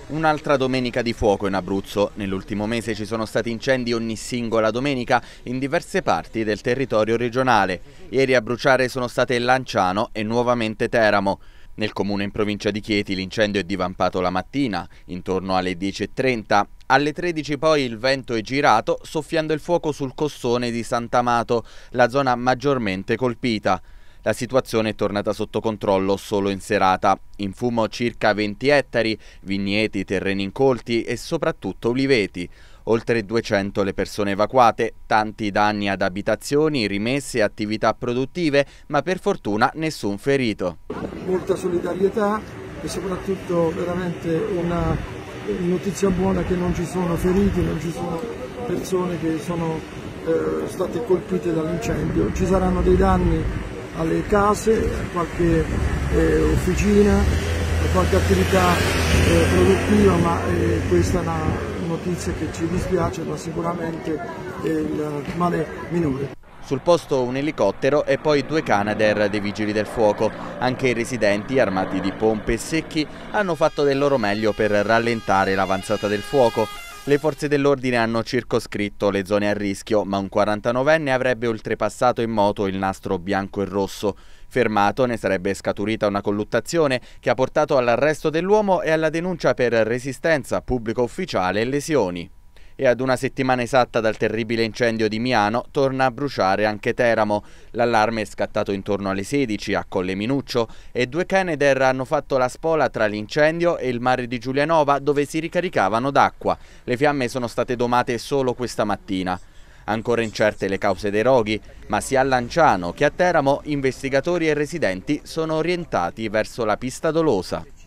Un'altra domenica di fuoco in Abruzzo. Nell'ultimo mese ci sono stati incendi ogni singola domenica in diverse parti del territorio regionale. Ieri a bruciare sono state Lanciano e nuovamente Teramo. Nel comune in provincia di Chieti l'incendio è divampato la mattina, intorno alle 10:30. Alle 13 poi il vento è girato, soffiando il fuoco sul Cossone di Sant'Amato, la zona maggiormente colpita. La situazione è tornata sotto controllo solo in serata. In fumo circa 20 ettari, vigneti, terreni incolti e soprattutto uliveti. Oltre 200 le persone evacuate, tanti danni ad abitazioni, rimesse e attività produttive, ma per fortuna nessun ferito. Molta solidarietà e soprattutto veramente una notizia buona che non ci sono feriti, non ci sono persone che sono state colpite dall'incendio. Ci saranno dei danni alle case, a qualche officina, a qualche attività produttiva, ma questa è una notizia che ci dispiace, ma sicuramente è il male minore. Sul posto un elicottero e poi 2 Canadair dei Vigili del Fuoco. Anche i residenti, armati di pompe e secchi, hanno fatto del loro meglio per rallentare l'avanzata del fuoco. Le forze dell'ordine hanno circoscritto le zone a rischio, ma un 49enne avrebbe oltrepassato in moto il nastro bianco e rosso. Fermato, ne sarebbe scaturita una colluttazione che ha portato all'arresto dell'uomo e alla denuncia per resistenza pubblico ufficiale e lesioni. E ad una settimana esatta dal terribile incendio di Miano torna a bruciare anche Teramo. L'allarme è scattato intorno alle 16 a Colle Minuccio e 2 Canadair hanno fatto la spola tra l'incendio e il mare di Giulianova dove si ricaricavano d'acqua. Le fiamme sono state domate solo questa mattina. Ancora incerte le cause dei roghi, ma sia a Lanciano che a Teramo investigatori e residenti sono orientati verso la pista dolosa.